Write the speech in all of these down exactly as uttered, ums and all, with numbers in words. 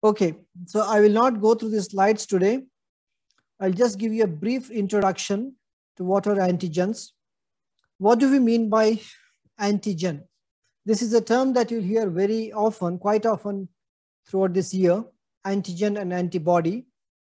Okay, so I will not go through the slides today. I'll just give you a brief introduction to what are antigens. What do we mean by antigen? This is a term that you'll hear very often, quite often throughout this year, antigen and antibody.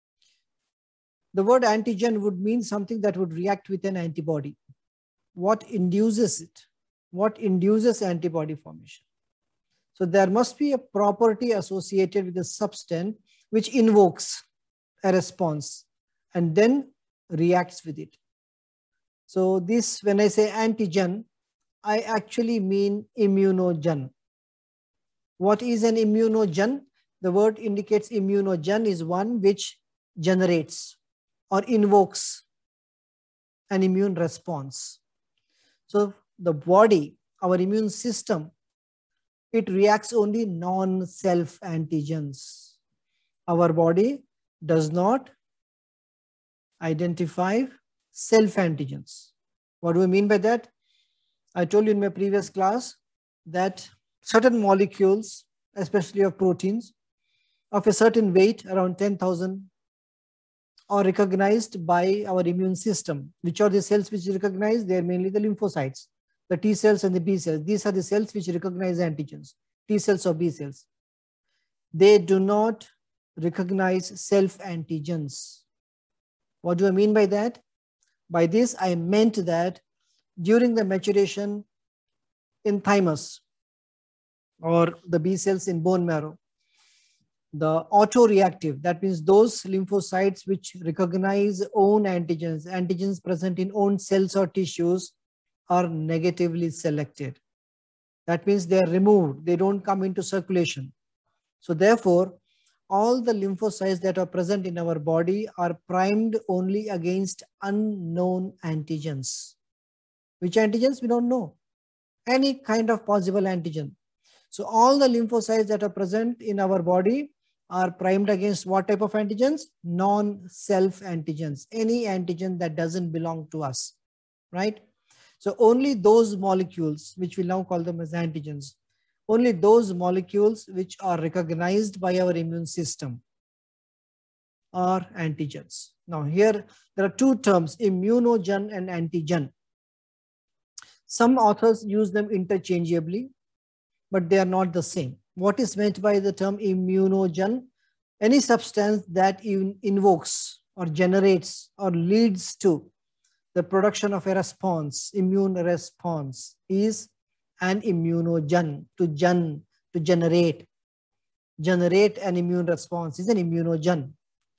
The word antigen would mean something that would react with an antibody. What induces it? What induces antibody formation? So there must be a property associated with the substance which invokes a response and then reacts with it. So this, when I say antigen, I actually mean immunogen. What is an immunogen? The word indicates immunogen is one which generates or invokes an immune response. So the body, our immune system, it reacts only non-self antigens. Our body does not identify self antigens. What do we mean by that? I told you in my previous class that certain molecules, especially of proteins, of a certain weight, around ten thousand, are recognized by our immune system. Which are the cells which recognize? They are mainly the lymphocytes, the T cells and the B cells. These are the cells which recognize antigens, T cells or B cells. They do not recognize self antigens. What do I mean by that? By this, I meant that during the maturation in thymus or the B cells in bone marrow, the autoreactive, that means those lymphocytes which recognize own antigens, antigens present in own cells or tissues, are negatively selected. That means they are removed. They don't come into circulation. So therefore, all the lymphocytes that are present in our body are primed only against unknown antigens. Which antigens? We don't know. Any kind of possible antigen. So all the lymphocytes that are present in our body are primed against what type of antigens? Non-self antigens. Any antigen that doesn't belong to us, right? So only those molecules, which we now call them as antigens, only those molecules which are recognized by our immune system are antigens. Now here, there are two terms, immunogen and antigen. Some authors use them interchangeably, but they are not the same. What is meant by the term immunogen? Any substance that invokes or generates or leads to the production of a response, immune response, is an immunogen. To gen, to generate, generate an immune response is an immunogen.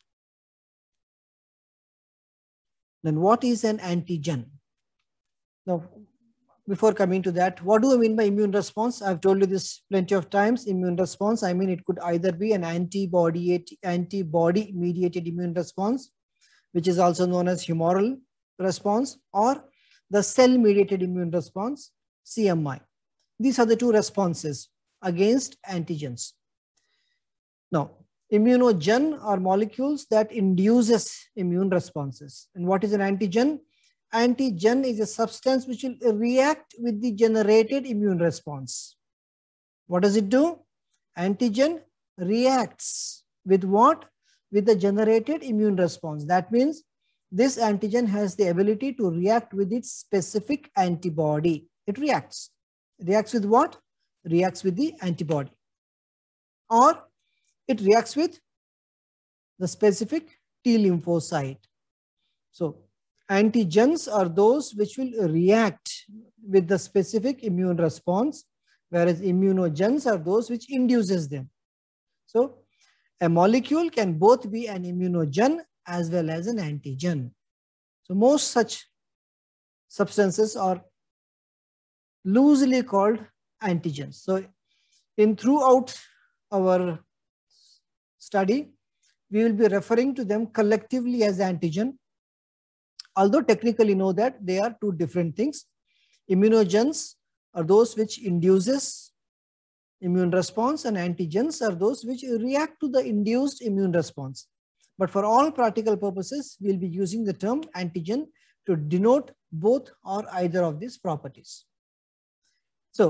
Then what is an antigen? Now, before coming to that, what do I mean by immune response? I've told you this plenty of times. Immune response, I mean, it could either be an antibody, antibody mediated immune response, which is also known as humoral response, or the cell mediated immune response, C M I. These are the two responses against antigens. Now, immunogen are molecules that induces immune responses. And what is an antigen? Antigen is a substance which will react with the generated immune response. What does it do? Antigen reacts with what? With the generated immune response. That means this antigen has the ability to react with its specific antibody. It reacts. Reacts with what? Reacts with the antibody. Or it reacts with the specific T lymphocyte. So antigens are those which will react with the specific immune response, whereas immunogens are those which induces them. So a molecule can both be an immunogen as well as an antigen. So most such substances are loosely called antigens. So in throughout our study, we will be referring to them collectively as antigen, although technically know that they are two different things. Immunogens are those which induces immune response, and antigens are those which react to the induced immune response. But for all practical purposes, we'll be using the term antigen to denote both or either of these properties. So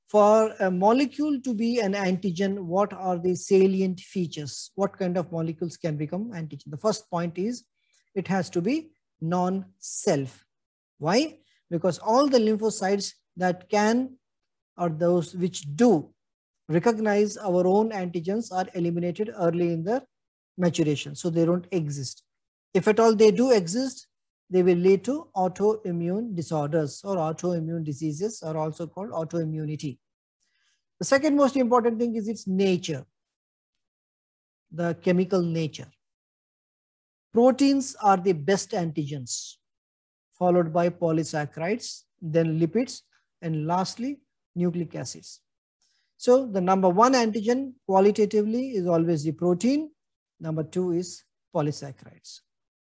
For a molecule to be an antigen, what are the salient features? What kind of molecules can become antigen? The first point is it has to be non-self. Why? Because all the lymphocytes that can, or those which do recognize our own antigens, are eliminated early in their maturation. So they don't exist. If at all they do exist, they will lead to autoimmune disorders, or autoimmune diseases are also called autoimmunity. The second most important thing is its nature, the chemical nature. Proteins are the best antigens, followed by polysaccharides, then lipids, and lastly, nucleic acids. So the number one antigen qualitatively is always the protein. Number two is polysaccharides.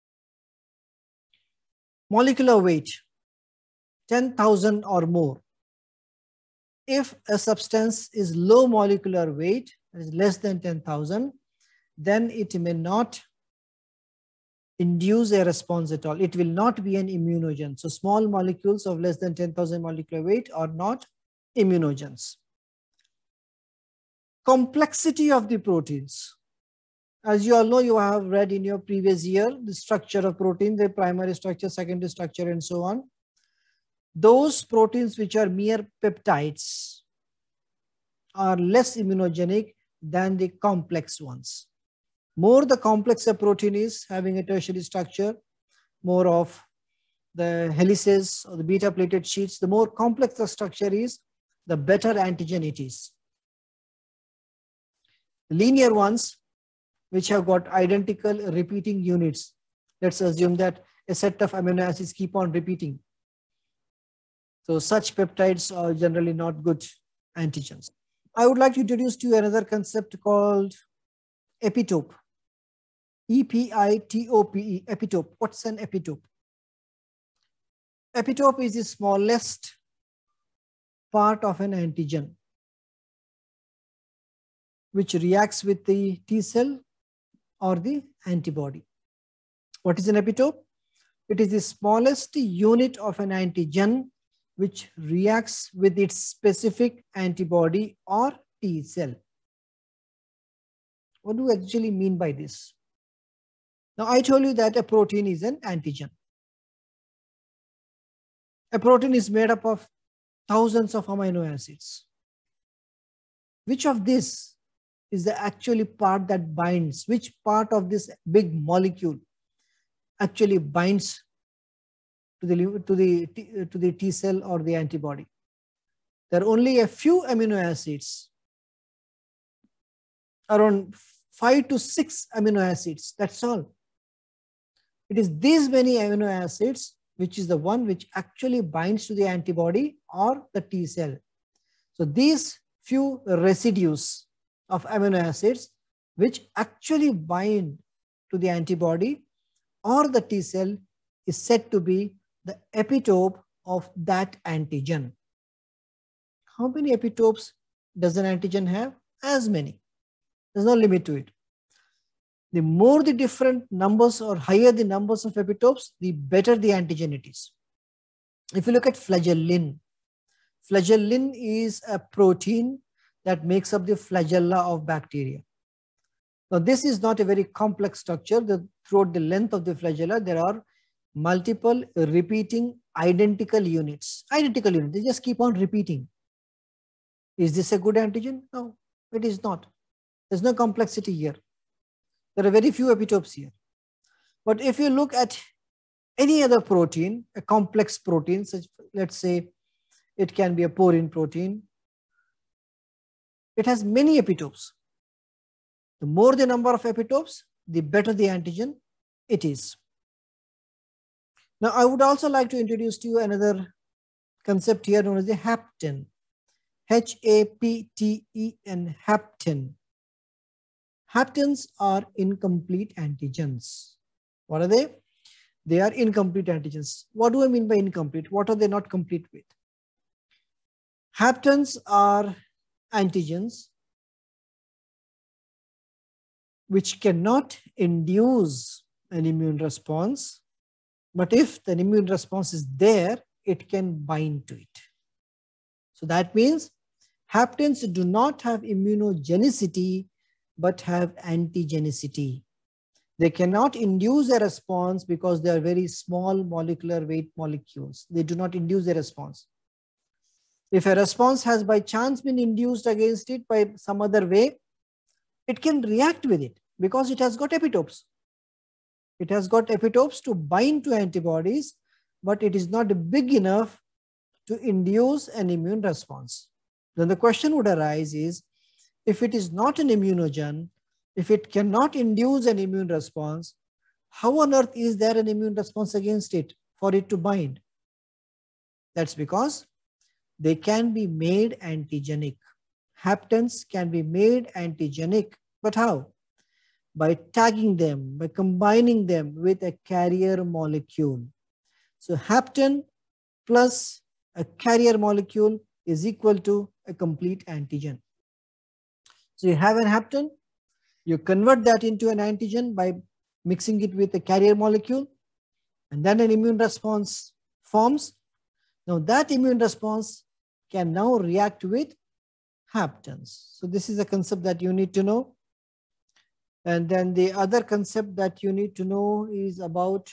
Molecular weight, ten thousand or more. If a substance is low molecular weight, is less than ten thousand, then it may not induce a response at all. It will not be an immunogen. So small molecules of less than ten thousand molecular weight are not immunogens. Complexity of the proteins. As you all know, you have read in your previous year the structure of protein, the primary structure, secondary structure, and so on. Those proteins which are mere peptides are less immunogenic than the complex ones. More the complex a protein is, having a tertiary structure, more of the helices or the beta plated sheets, the more complex the structure is, the better antigen it is. Linear ones, which have got identical repeating units. Let's assume that a set of amino acids keep on repeating. So such peptides are generally not good antigens. I would like to introduce to you another concept called epitope. E P I T O P E, epitope. What's an epitope? Epitope is the smallest part of an antigen which reacts with the T cell or the antibody. What is an epitope? It is the smallest unit of an antigen which reacts with its specific antibody or T cell. What do we actually mean by this? Now, I told you that a protein is an antigen. A protein is made up of thousands of amino acids. Which of this is the actually part that binds? Which part of this big molecule actually binds to the, to the, to the T cell or the antibody? There are only a few amino acids, around five to six amino acids, that's all. It is these many amino acids which is the one which actually binds to the antibody or the T cell. So these few residues of amino acids which actually bind to the antibody or the T cell is said to be the epitope of that antigen. How many epitopes does an antigen have? As many. There's no limit to it. The more the different numbers or higher the numbers of epitopes, the better the antigen it is. If you look at flagellin, flagellin is a protein that makes up the flagella of bacteria. Now, this is not a very complex structure. The, throughout the length of the flagella, there are multiple repeating identical units. Identical units, they just keep on repeating. Is this a good antigen? No, it is not. There's no complexity here. There are very few epitopes here. But if you look at any other protein, a complex protein, such, let's say it can be a porine protein, it has many epitopes. The more the number of epitopes, the better the antigen it is. Now, I would also like to introduce to you another concept here known as the hapten. H A P T E N, hapten. Haptens are incomplete antigens. What are they? They are incomplete antigens. What do I mean by incomplete? What are they not complete with? Haptens are antigens which cannot induce an immune response, but if the immune response is there, it can bind to it. So that means Haptens do not have immunogenicity, but have antigenicity. They cannot induce a response because they are very small molecular weight molecules. They do not induce a response. If a response has by chance been induced against it by some other way, it can react with it because it has got epitopes. It has got epitopes to bind to antibodies, but it is not big enough to induce an immune response. Then the question would arise is, if it is not an immunogen, if it cannot induce an immune response, how on earth is there an immune response against it for it to bind? That's because they can be made antigenic. Haptens can be made antigenic, but how? By tagging them, by combining them with a carrier molecule. So hapten plus a carrier molecule is equal to a complete antigen. So you have an hapten, you convert that into an antigen by mixing it with a carrier molecule, and then an immune response forms. Now that immune response can now react with haptens. So this is a concept that you need to know. And then the other concept that you need to know is about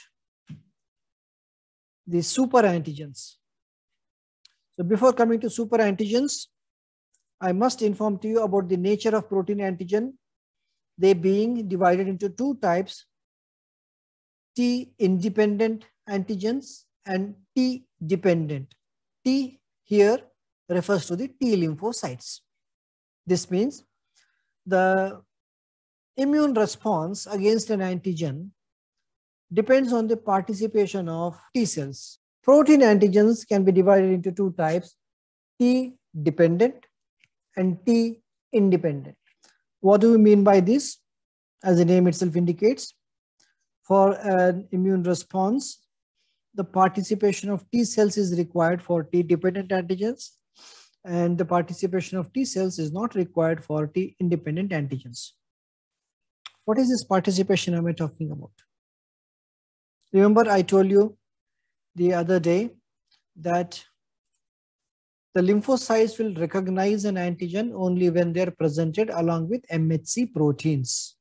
the superantigens. So before coming to superantigens, I must inform to you about the nature of protein antigen. They being divided into two types, T-independent antigens and T-dependent. T here refers to the T lymphocytes. This means the immune response against an antigen depends on the participation of T cells. Protein antigens can be divided into two types, T-dependent and T-independent. What do we mean by this? As the name itself indicates, for an immune response, the participation of T cells is required for T-dependent antigens, and the participation of T cells is not required for T-independent antigens. What is this participation am I talking about? Remember, I told you the other day that the lymphocytes will recognize an antigen only when they are presented along with M H C proteins.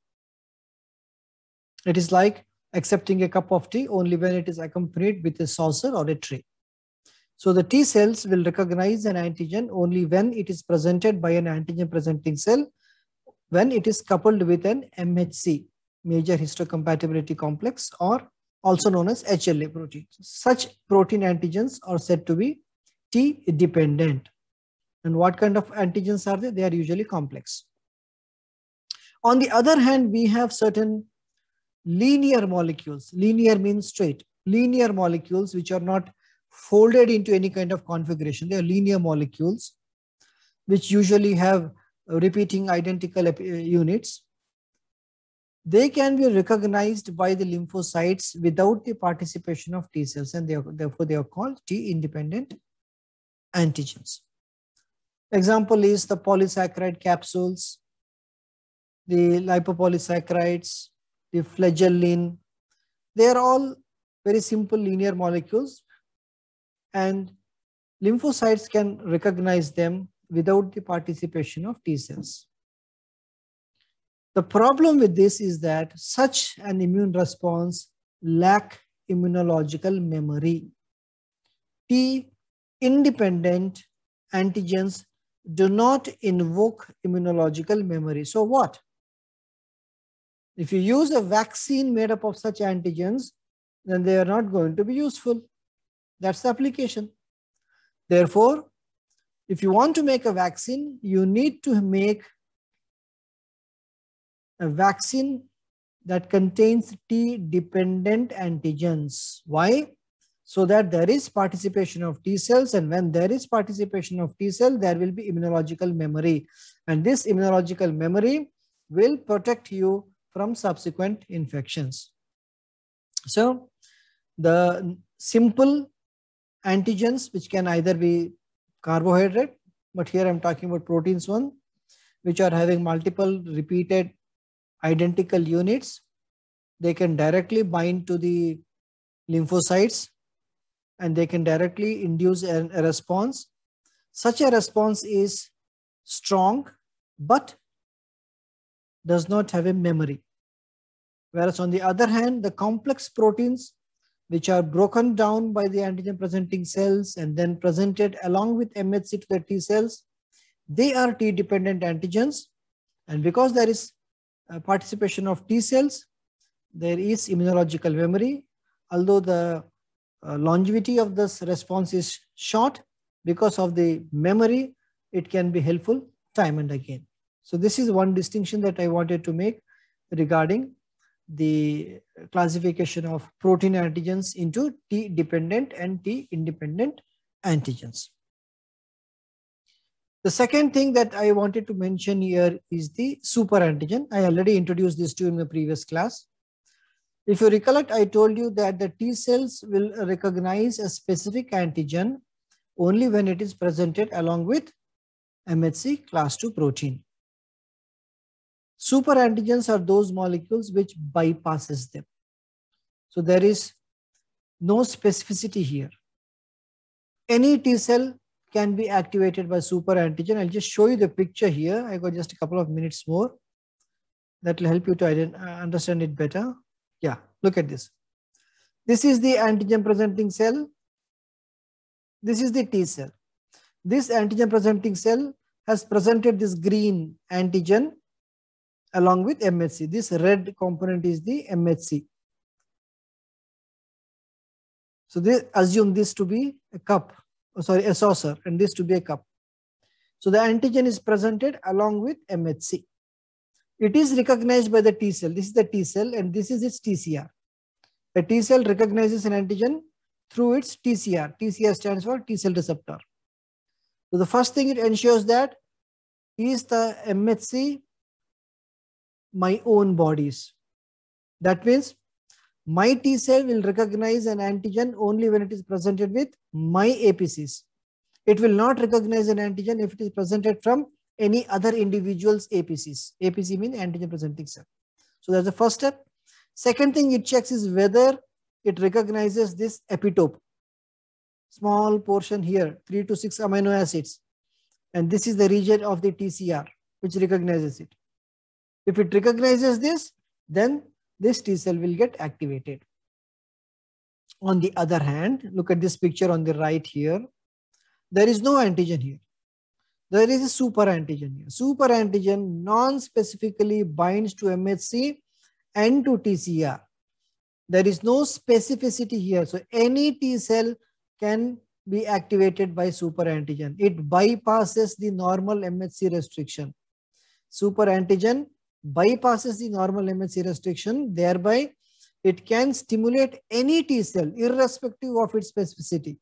It is like accepting a cup of tea only when it is accompanied with a saucer or a tray. So the T cells will recognize an antigen only when it is presented by an antigen presenting cell, when it is coupled with an M H C, major histocompatibility complex, or also known as H L A protein. Such protein antigens are said to be T-dependent. And what kind of antigens are they? They are usually complex. On the other hand, we have certain linear molecules. Linear means straight. Linear molecules which are not folded into any kind of configuration. They are linear molecules which usually have repeating identical units. They can be recognized by the lymphocytes without the participation of T cells, and they are, therefore they are called T-independent antigens. Example is the polysaccharide capsules, the lipopolysaccharides, the flagellin. They are all very simple linear molecules, and lymphocytes can recognize them without the participation of T cells. The problem with this is that such an immune response lacks immunological memory. T-independent antigens do not invoke immunological memory. So what? If you use a vaccine made up of such antigens, then they are not going to be useful. That's the application. Therefore, if you want to make a vaccine, you need to make a vaccine that contains T-dependent antigens. Why? So that there is participation of T cells, and when there is participation of T cell, there will be immunological memory. And this immunological memory will protect you from subsequent infections. So the simple antigens, which can either be carbohydrate, but here I'm talking about proteins one, which are having multiple repeated identical units. They can directly bind to the lymphocytes and they can directly induce a, a response. Such a response is strong, but does not have a memory. Whereas on the other hand, the complex proteins, which are broken down by the antigen presenting cells and then presented along with M H C to the T cells, they are T dependent antigens. And because there is a participation of T cells, there is immunological memory. Although the uh, longevity of this response is short, because of the memory, it can be helpful time and again. So this is one distinction that I wanted to make regarding the classification of protein antigens into T dependent and T independent antigens. The second thing that I wanted to mention here is the superantigen. I already introduced this to you in the previous class. If you recollect, I told you that the T cells will recognize a specific antigen only when it is presented along with M H C class two protein. Superantigens are those molecules which bypasses them. So there is no specificity here. Any T cell can be activated by superantigen. I'll just show you the picture here. I got just a couple of minutes more. That will help you to understand it better. Yeah, look at this. This is the antigen presenting cell. This is the T cell. This antigen presenting cell has presented this green antigen along with M H C. This red component is the M H C. So they assume this to be a cup, oh, sorry, a saucer, and this to be a cup. So the antigen is presented along with M H C. It is recognized by the T cell. This is the T cell and this is its T C R. A T cell recognizes an antigen through its T C R. T C R stands for T cell receptor. So the first thing it ensures that is the M H C my own bodies. That means my T cell will recognize an antigen only when it is presented with my A P Cs. It will not recognize an antigen if it is presented from any other individual's A P Cs. A P C means antigen presenting cell. So that's the first step. Second thing it checks is whether it recognizes this epitope. Small portion here, three to six amino acids. And this is the region of the T C R which recognizes it. If it recognizes this, then this T cell will get activated. On the other hand, look at this picture on the right here. There is no antigen here. There is a super antigen here. Super antigen non-specifically binds to M H C and to T C R. There is no specificity here. So any T cell can be activated by super antigen. It bypasses the normal M H C restriction. Super antigen bypasses the normal M H C restriction. Thereby, it can stimulate any T cell irrespective of its specificity.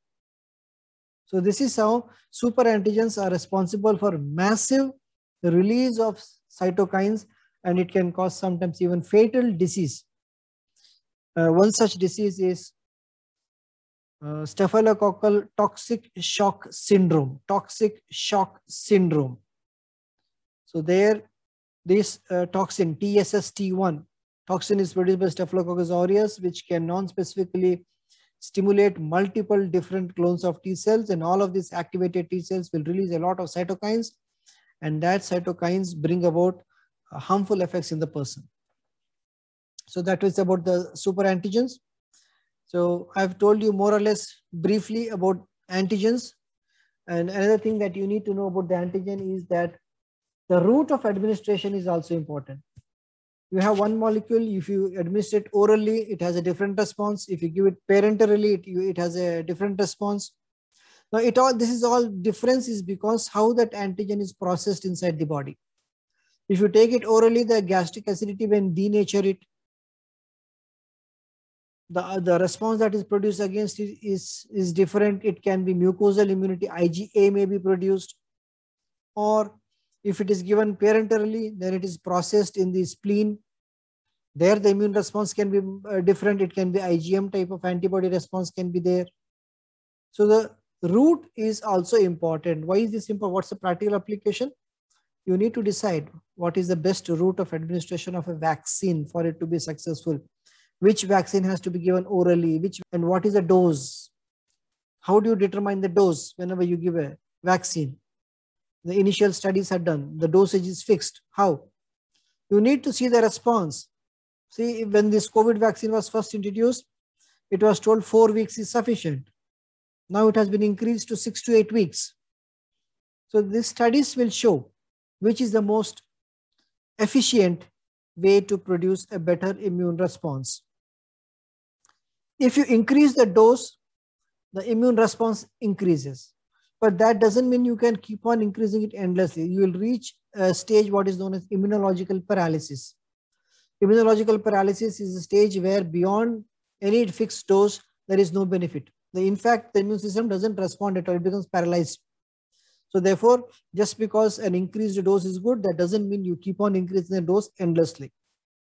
So this is how super antigens are responsible for massive release of cytokines, and it can cause sometimes even fatal disease. Uh, one such disease is uh, staphylococcal toxic shock syndrome. Toxic shock syndrome. So there, this uh, toxin T S S T one toxin is produced by Staphylococcus aureus, which can non-specifically stimulate multiple different clones of T cells, and all of these activated T cells will release a lot of cytokines, and that cytokines bring about uh, harmful effects in the person. So that was about the super antigens. So I've told you more or less briefly about antigens. And another thing that you need to know about the antigen is that the route of administration is also important. You have one molecule, if you administer it orally, it has a different response. If you give it parenterally, it, it has a different response. Now, it all this is all difference is because how that antigen is processed inside the body. If you take it orally, the gastric acidity when denature it, the, the response that is produced against it is, is different. It can be mucosal immunity, I G A may be produced, or if it is given parenterally, then it is processed in the spleen. There the immune response can be uh, different. It can be I G M type of antibody response can be there. So the route is also important. Why is this important? What's the practical application? You need to decide what is the best route of administration of a vaccine for it to be successful. Which vaccine has to be given orally, which and what is the dose? How do you determine the dose whenever you give a vaccine? The initial studies are done. The dosage is fixed. How? You need to see the response. See, when this COVID vaccine was first introduced, it was told four weeks is sufficient. Now it has been increased to six to eight weeks. So these studies will show which is the most efficient way to produce a better immune response. If you increase the dose, the immune response increases. But that doesn't mean you can keep on increasing it endlessly. You will reach a stage what is known as immunological paralysis. Immunological paralysis is a stage where beyond any fixed dose, there is no benefit. The, in fact, the immune system doesn't respond at all. It becomes paralyzed. So therefore, just because an increased dose is good, that doesn't mean you keep on increasing the dose endlessly.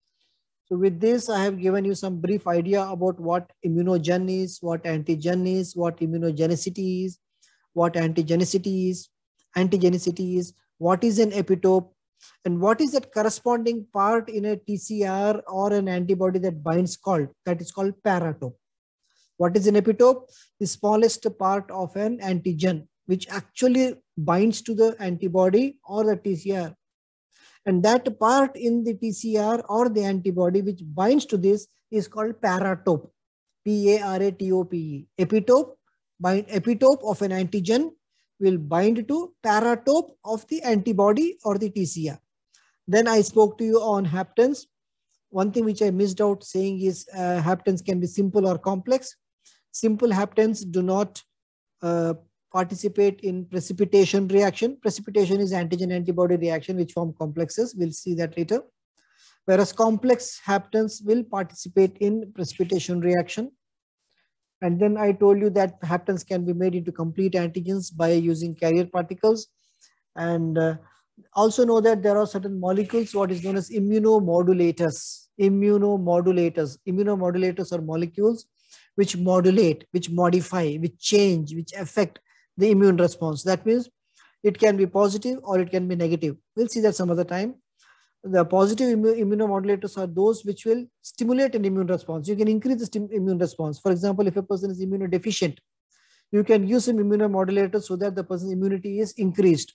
So with this, I have given you some brief idea about what immunogen is, what antigen is, what immunogenicity is, what antigenicity is, antigenicity is, what is an epitope, and what is that corresponding part in a T C R or an antibody that binds called, that is called paratope. What is an epitope? The smallest part of an antigen, which actually binds to the antibody or the T C R. And that part in the T C R or the antibody which binds to this is called paratope. P A R A T O P E. Epitope, bind, epitope of an antigen will bind to paratope of the antibody or the T C R. Then I spoke to you on haptens. One thing which I missed out saying is uh, haptens can be simple or complex. Simple haptens do not uh, participate in precipitation reaction. Precipitation is antigen-antibody reaction which form complexes. We'll see that later. Whereas complex haptens will participate in precipitation reaction. And then I told you that haptens can be made into complete antigens by using carrier particles. And uh, also know that there are certain molecules, what is known as immunomodulators. Immunomodulators. Immunomodulators are molecules which modulate, which modify, which change, which affect the immune response. That means it can be positive or it can be negative. We'll see that some other time. The positive immunomodulators are those which will stimulate an immune response. You can increase the immune response. For example, if a person is immunodeficient, you can use some immunomodulators so that the person's immunity is increased.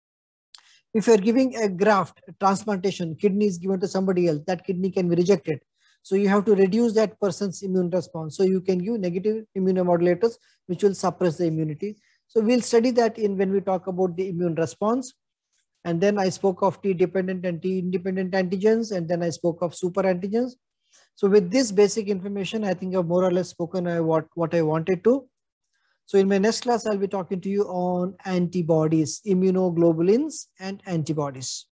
If you're giving a graft, a transplantation, kidney is given to somebody else, that kidney can be rejected. So you have to reduce that person's immune response. So you can use negative immunomodulators, which will suppress the immunity. So we'll study that in when we talk about the immune response. And then I spoke of T-dependent and T-independent antigens, and then I spoke of superantigens. So with this basic information, I think I've more or less spoken what, what I wanted to. So in my next class, I'll be talking to you on antibodies, immunoglobulins and antibodies.